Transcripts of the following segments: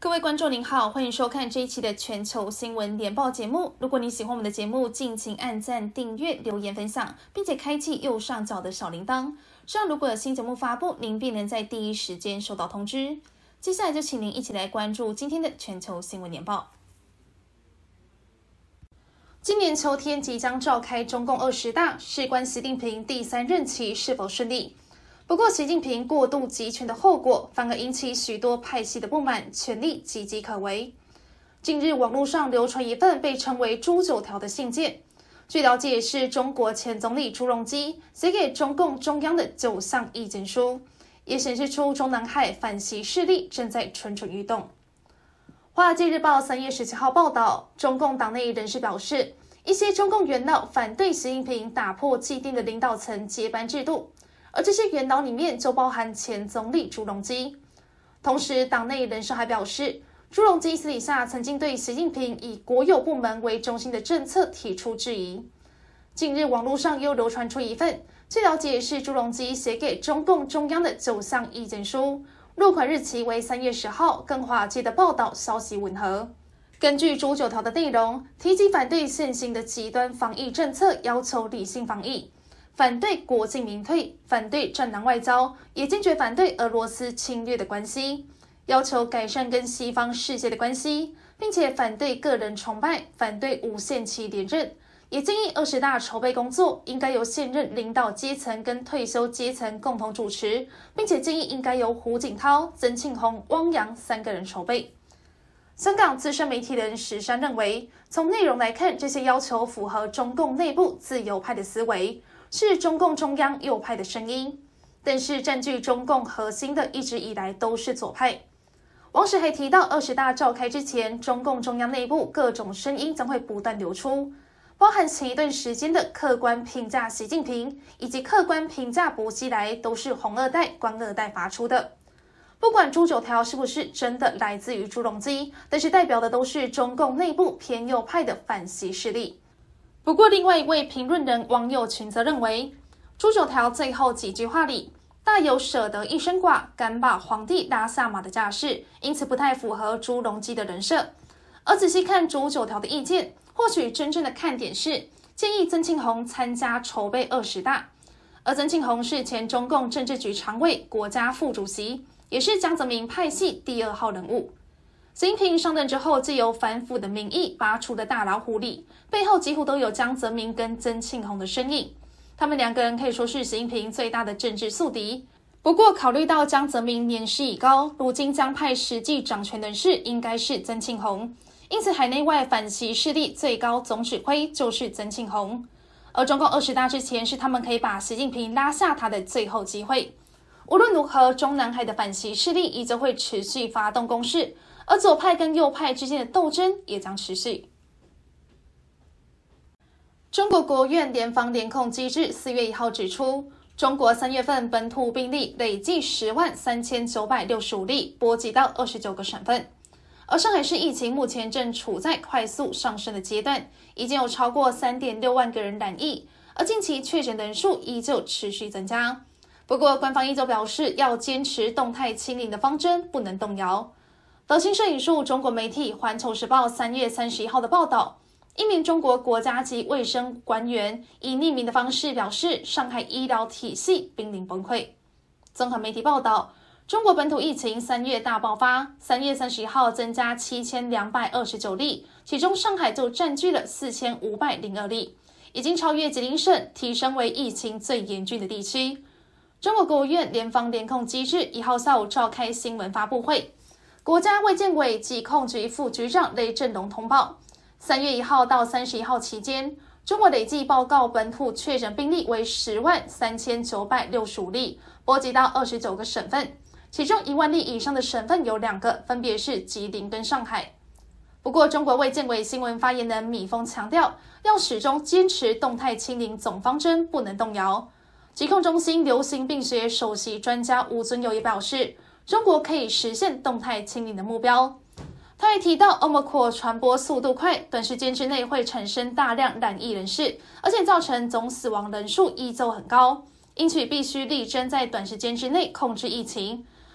各位观众您好，欢迎收看这一期的全球新闻联报节目。如果你喜欢我们的节目，敬请按赞、订阅、留言、分享，并且开启右上角的小铃铛，这样如果有新节目发布，您便能在第一时间收到通知。接下来就请您一起来关注今天的全球新闻联报。今年秋天即将召开中共20大，事关习近平第3任期是否顺利。不过，习近平过度集权的后果，反而引起许多派系的不满，权力岌岌可危。近日，网络上流传一份被称为“猪9条”的信件，据了解是中国前总理朱镕基写给中共中央的9项意见书，也显示出中南海反习势力正在蠢蠢欲动。《华尔街日报》3月17号报道，中共党内人士表示，一些中共元老反对习近平打破既定的领导层接班制度。而这些元老里面就包含前总理朱镕基。同时，党内人士还表示，朱镕基私底下曾经对习近平以国有部门为中心的政策提出质疑。近日，网络上又流传出一份，据了解是朱镕基写给中共中央的9项意见书，落款日期为3月10号，跟华尔街的报道消息吻合。根据猪9条的内容，提及反对现行的极端防疫政策，要求理性防疫。反对国进民退，反对战狼外交，也坚决反对俄罗斯侵略的关系，要求改善跟西方世界的关系，并且反对个人崇拜，反对无限期连任，也建议20大筹备工作应该由现任领导阶层跟退休阶层共同主持，并且建议应该由胡锦涛、曾庆红、汪洋3个人筹备。香港资深媒体人石山认为，从内容来看，这些要求符合中共内部自由派的思维，是中共中央右派的声音，但是占据中共核心的一直以来都是左派。王石还提到，20大召开之前，中共中央内部各种声音将会不断流出，包含前一段时间的客观评价习近平以及客观评价薄熙来都是红二代、官二代发出的。不管猪9条是不是真的来自于朱镕基，但是代表的都是中共内部偏右派的反习势力。不过，另外一位评论人王友群则认为，猪9条最后几句话里大有舍得一身剐，敢把皇帝拉下马的架势，因此不太符合朱镕基的人设。而仔细看猪9条的意见，或许真正的看点是建议曾庆红参加筹备20大，而曾庆红是前中共政治局常委、国家副主席，也是江泽民派系第2号人物。习近平上任之后，藉由反腐的名义拔除的大老虎里，背后几乎都有江泽民跟曾庆红的身影。他们2个人可以说是习近平最大的政治宿敌。不过，考虑到江泽民年事已高，如今江派实际掌权人士应该是曾庆红，因此海内外反习势力最高总指挥就是曾庆红。而中共20大之前是他们可以把习近平拉下台的最后机会。无论如何，中南海的反习势力依旧会持续发动攻势，而左派跟右派之间的斗争也将持续。中国国务院联防联控机制4月1号指出，中国3月份本土病例累计103965例，波及到29个省份。而上海市疫情目前正处在快速上升的阶段，已经有超过3.6万个人染疫，而近期确诊人数依旧持续增加。不过，官方依旧表示要坚持动态清零的方针，不能动摇。德新社引述中国媒体《环球时报》3月31号的报道，一名中国国家级卫生官员以匿名的方式表示，上海医疗体系濒临崩溃。综合媒体报道，中国本土疫情3月大爆发，3月31号增加7229例，其中上海就占据了4502例，已经超越吉林省，提升为疫情最严峻的地区。中国国务院联防联控机制1号下午召开新闻发布会，国家卫健委疾控局副局长雷振龙通报，3月1号到31号期间，中国累计报告本土确诊病例为103965例，波及到29个省份，其中1万例以上的省份有2个，分别是吉林跟上海。不过，中国卫健委新闻发言人米峰强调，要始终坚持动态清零总方针，不能动摇。疾控中心流行病学首席专家吴尊友也表示，中国可以实现动态清零的目标。他还提到 Omicron 传播速度快，短时间之内会产生大量染疫人士，而且造成总死亡人数依旧很高，因此必须力争在短时间之内控制疫情。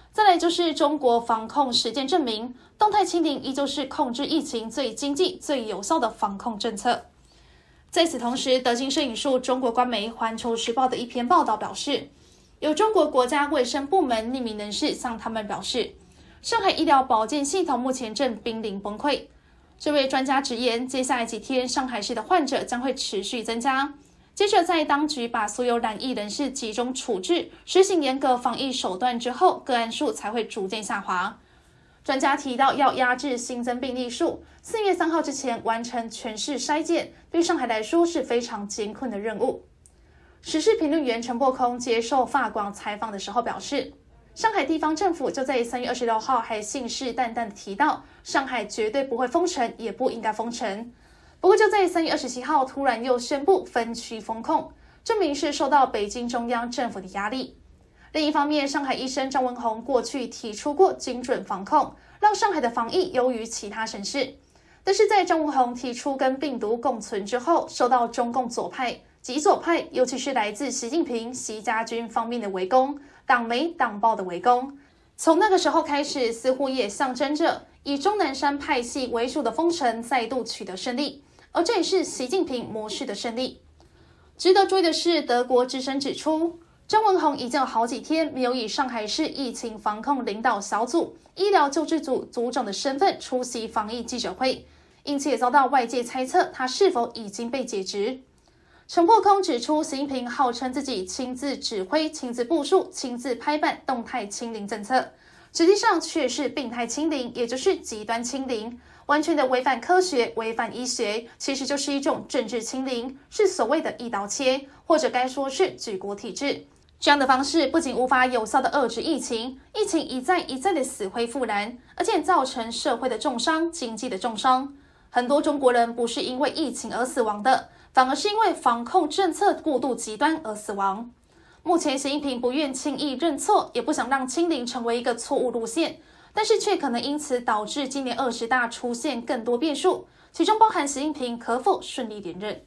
再来就是中国防控实践证明，动态清零依旧是控制疫情最经济、最有效的防控政策。在此同时，德经社引述中国官媒《环球时报》的一篇报道表示，有中国国家卫生部门匿名人士向他们表示，上海医疗保健系统目前正濒临崩溃。这位专家直言，接下来几天上海市的患者将会持续增加。接着，在当局把所有染疫人士集中处置，实行严格防疫手段之后，个案数才会逐渐下滑。专家提到，要压制新增病例数，4月3号之前完成全市筛检，对上海来说是非常艰困的任务。时事评论员陈柏空接受法广采访的时候表示，上海地方政府就在3月26号还信誓旦旦地提到，上海绝对不会封城，也不应该封城。不过就在3月27号突然又宣布分区封控，证明是受到北京中央政府的压力。另一方面，上海医生张文宏过去提出过精准防控，让上海的防疫优于其他省市。但是在张文宏提出跟病毒共存之后，受到中共左派、极左派，尤其是来自习近平、习家军方面的围攻，党媒、党报的围攻。从那个时候开始，似乎也象征着以钟南山派系为主的封城再度取得胜利。而这也是习近平模式的胜利。值得注意的是，德国之声指出，张文宏已经有好几天没有以上海市疫情防控领导小组、医疗救治组组长的身份出席防疫记者会，因此也遭到外界猜测他是否已经被解职。陈柏空指出，习近平号称自己亲自指挥、亲自部署、亲自拍板动态清零政策，实际上却是病态清零，也就是极端清零。完全的违反科学、违反医学，其实就是一种政治清零，是所谓的一刀切，或者该说是举国体制。这样的方式不仅无法有效的遏制疫情，疫情一再的死灰复燃，而且造成社会的重伤、经济的重伤。很多中国人不是因为疫情而死亡的，反而是因为防控政策过度极端而死亡。目前习近平不愿轻易认错，也不想让清零成为一个错误路线。但是却可能因此导致今年20大出现更多变数，其中包含习近平可否顺利连任。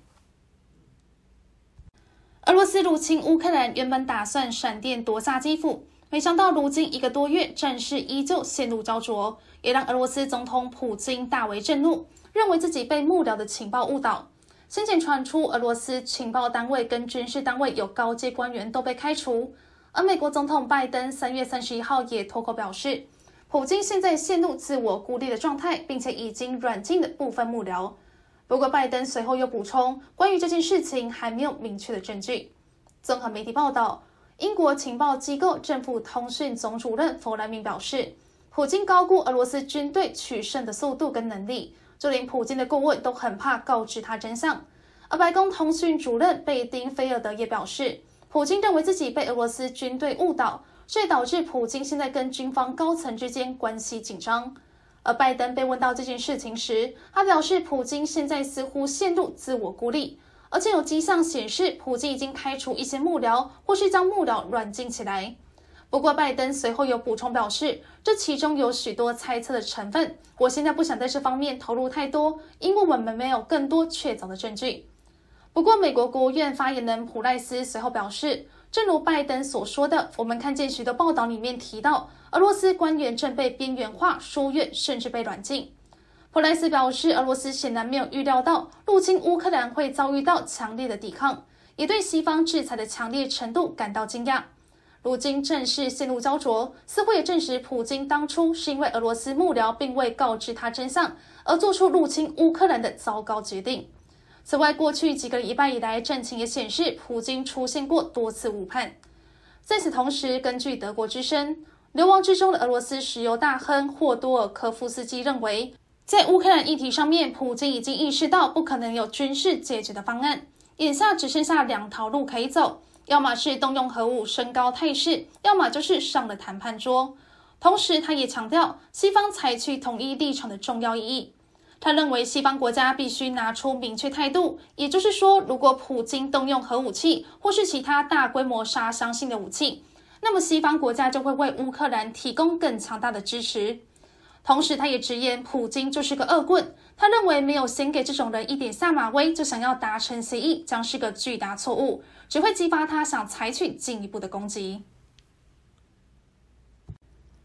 俄罗斯入侵乌克兰，原本打算闪电夺下基辅，没想到如今1个多月，战事依旧陷入焦灼，也让俄罗斯总统普京大为震怒，认为自己被幕僚的情报误导。先前传出俄罗斯情报单位跟军事单位有高阶官员都被开除，而美国总统拜登3月31号也脱口表示，普京现在陷入自我孤立的状态，并且已经软禁了部分幕僚。不过，拜登随后又补充，关于这件事情还没有明确的证据。综合媒体报道，英国情报机构政府通讯总主任弗莱明表示，普京高估俄罗斯军队取胜的速度跟能力，就连普京的顾问都很怕告知他真相。而白宫通讯主任贝丁菲尔德也表示，普京认为自己被俄罗斯军队误导，这也导致普京现在跟军方高层之间关系紧张。而拜登被问到这件事情时，他表示普京现在似乎陷入自我孤立，而且有迹象显示普京已经开除一些幕僚，或是将幕僚软禁起来。不过拜登随后有补充表示，这其中有许多猜测的成分，我现在不想在这方面投入太多，因为我们没有更多确凿的证据。不过美国国务院发言人普赖斯随后表示，正如拜登所说的，我们看见许多报道里面提到，俄罗斯官员正被边缘化、疏远，甚至被软禁。普莱斯表示，俄罗斯显然没有预料到入侵乌克兰会遭遇到强烈的抵抗，也对西方制裁的强烈程度感到惊讶。如今正式陷入焦灼，似乎也证实普京当初是因为俄罗斯幕僚并未告知他真相，而做出入侵乌克兰的糟糕决定。此外，过去几个礼拜以来，战情也显示普京出现过多次误判。在此同时，根据德国之声，流亡之中的俄罗斯石油大亨霍多尔科夫斯基认为，在乌克兰议题上面，普京已经意识到不可能有军事解决的方案，眼下只剩下2条路可以走，要么是动用核武升高态势，要么就是上了谈判桌。同时，他也强调西方采取统一立场的重要意义。他认为西方国家必须拿出明确态度，也就是说，如果普京动用核武器或是其他大规模杀伤性的武器，那么西方国家就会为乌克兰提供更强大的支持。同时，他也直言普京就是个恶棍，他认为没有先给这种人一点下马威就想要达成协议，将是个巨大错误，只会激发他想采取进一步的攻击。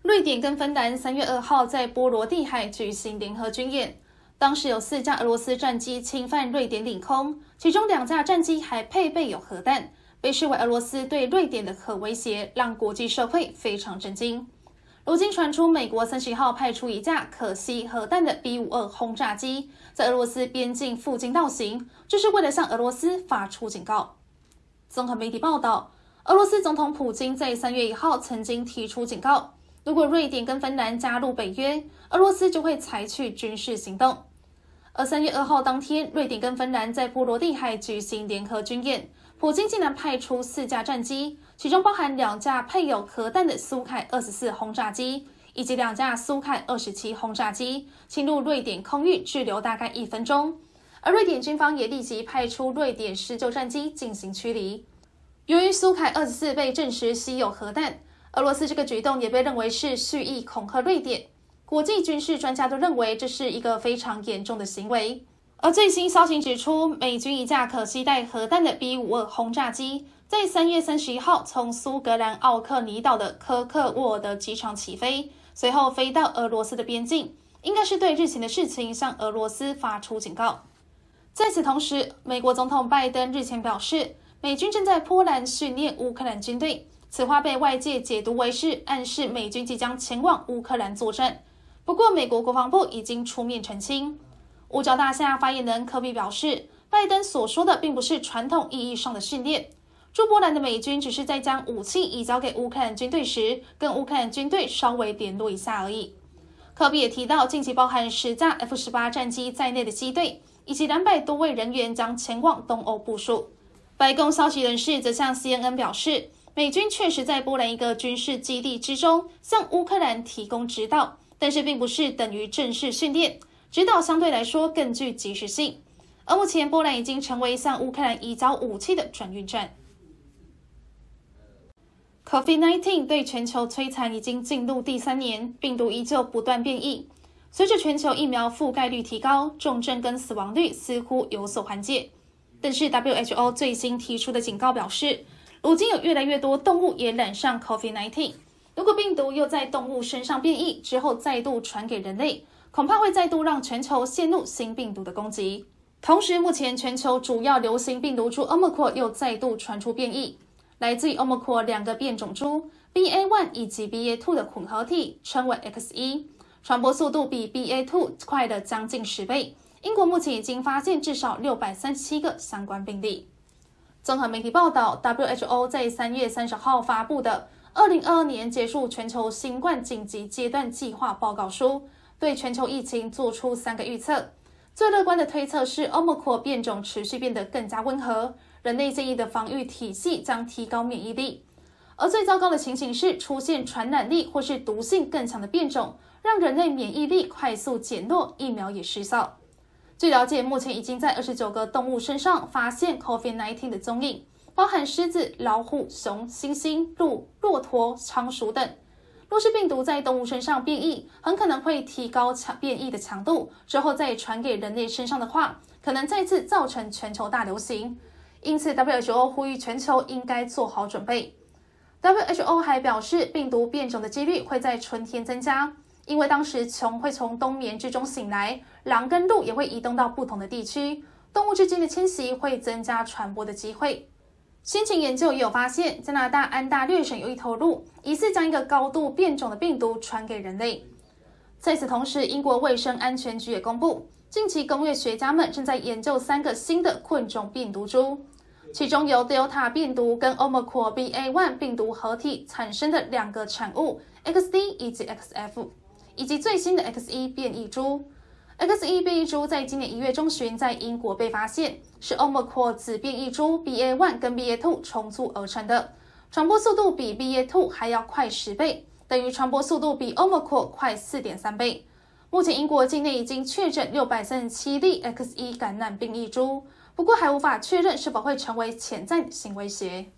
瑞典跟芬兰3月2号在波罗的海举行联合军演，当时有4架俄罗斯战机侵犯瑞典领空，其中2架战机还配备有核弹，被视为俄罗斯对瑞典的核威胁，让国际社会非常震惊。如今传出美国31号派出1架可吸核弹的 B-52轰炸机在俄罗斯边境附近倒行，这是为了向俄罗斯发出警告。综合媒体报道，俄罗斯总统普京在3月1号曾经提出警告，如果瑞典跟芬兰加入北约，俄罗斯就会采取军事行动。而3月2号当天，瑞典跟芬兰在波罗的海举行联合军演，普京竟然派出4架战机，其中包含2架配有核弹的苏凯24轰炸机，以及2架苏凯27轰炸机，侵入瑞典空域滞留大概1分钟。而瑞典军方也立即派出瑞典施救战机进行驱离。由于苏凯24被证实吸有核弹，俄罗斯这个举动也被认为是蓄意恐吓瑞典。国际军事专家都认为这是一个非常严重的行为。而最新消息指出，美军1架可携带核弹的 B-52轰炸机在3月31号从苏格兰奥克尼岛的科克沃尔德机场起飞，随后飞到俄罗斯的边境，应该是对日前的事情向俄罗斯发出警告。在此同时，美国总统拜登日前表示，美军正在波兰训练乌克兰军队，此话被外界解读为是暗示美军即将前往乌克兰作战。不过，美国国防部已经出面澄清。五角大厦发言人科比表示，拜登所说的并不是传统意义上的训练。驻波兰的美军只是在将武器移交给乌克兰军队时，跟乌克兰军队稍微联络一下而已。科比也提到，近期包含10架 F-18 战机在内的机队，以及200多位人员将前往东欧部署。白宫消息人士则向 CNN 表示，美军确实在波兰一个军事基地之中向乌克兰提供指导，但是并不是等于正式训练，指导相对来说更具即时性。而目前波兰已经成为向乌克兰移交武器的转运站。COVID-19 对全球摧残已经进入第3年，病毒依旧不断变异。随着全球疫苗覆盖率提高，重症跟死亡率似乎有所缓解。但是 WHO 最新提出的警告表示，如今有越来越多动物也染上 COVID-19， 如果病毒又在动物身上变异之后再度传给人类，恐怕会再度让全球陷入新病毒的攻击。同时，目前全球主要流行病毒株 Omicron 又再度传出变异，来自于 Omicron 2个变种株 BA.1 以及 BA.2 的混合体，称为 XE， 传播速度比 BA.2 快了将近10倍。英国目前已经发现至少637个相关病例。综合媒体报道， WHO 在3月30号发布的2022年结束全球新冠紧急阶段计划报告书，对全球疫情做出3个预测。最乐观的推测是 Omicron 变种持续变得更加温和，人类建议的防御体系将提高免疫力。而最糟糕的情形是出现传染力或是毒性更强的变种，让人类免疫力快速减弱，疫苗也失效。据了解，目前已经在29个动物身上发现 COVID-19 的踪影，包含狮子、老虎、熊、猩猩、鹿、骆驼、仓鼠等。若是病毒在动物身上变异，很可能会提高变异的强度，之后再传给人类身上的话，可能再次造成全球大流行。因此 WHO 呼吁全球应该做好准备。WHO 还表示，病毒变种的几率会在春天增加，因为当时熊会从冬眠之中醒来，狼跟鹿也会移动到不同的地区，动物之间的迁徙会增加传播的机会。先前研究也有发现，加拿大安大略省有一头鹿疑似将一个高度变种的病毒传给人类。在此同时，英国卫生安全局也公布，近期工业学家们正在研究3个新的混种病毒株，其中由 Delta 病毒跟 Omicron BA.1 病毒合体产生的2个产物 XD 以及 XF， 以及最新的 XE 变异株。XE 变异株在今年1月中旬在英国被发现，是 Omicron 子变异株 BA.1 跟 BA.2 重组而成的，传播速度比 BA.2 还要快10倍，等于传播速度比 Omicron 快 4.3 倍。目前英国境内已经确诊637例 XE 感染变异株，不过还无法确认是否会成为潜在的新威胁。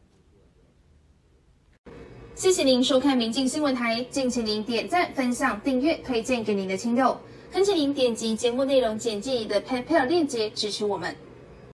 谢谢您收看民进新闻台，敬请您点赞、分享、订阅、推荐给您的亲友。恳请您点击节目内容简介里的 PayPal 链接支持我们。